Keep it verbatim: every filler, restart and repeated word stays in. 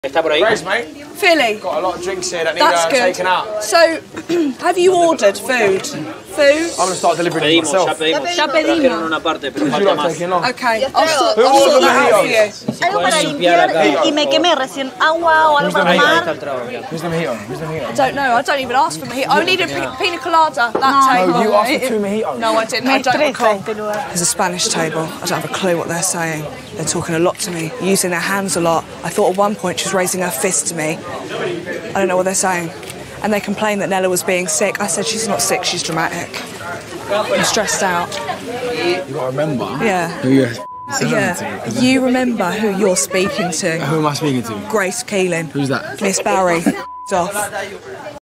Está por ahí. Grace, mate. Philly. Got a lot of drinks here that need That's uh, good. taken out. So, have you ordered food? Food? I'm gonna start delivering it Pedimos, myself. ya pedimos. Ya pedimos. Trajeron una parte, pero Would you falta like más. taking long? Okay, I'll sort, Who I'll sort ordered that out for mojitos? you. Algo para Pueden limpiar limpiar acá. y, y me quemé recién agua o algo para Ahí, ahí tomar. está el trago. ya. Who's the mojito? Who's the mojito? I don't know, I don't even ask for mojito. I need a pi- pina colada, that table. No, you asked for two mojitos. No, I didn't, Me I don't estresa recall. este lugar. There's a Spanish table. I don't have a clue what they're saying. They're talking a lot to me, using their hands a lot. I thought at one point she was raising her fist to me. I don't know what they're saying. And they complained that Nella was being sick. I said she's not sick, she's dramatic. I'm stressed out. You gotta remember. Yeah. Who you're Yeah. You remember who you're speaking to. Who am I speaking to? Grace Keeling. Who's that? Miss Barry. Off.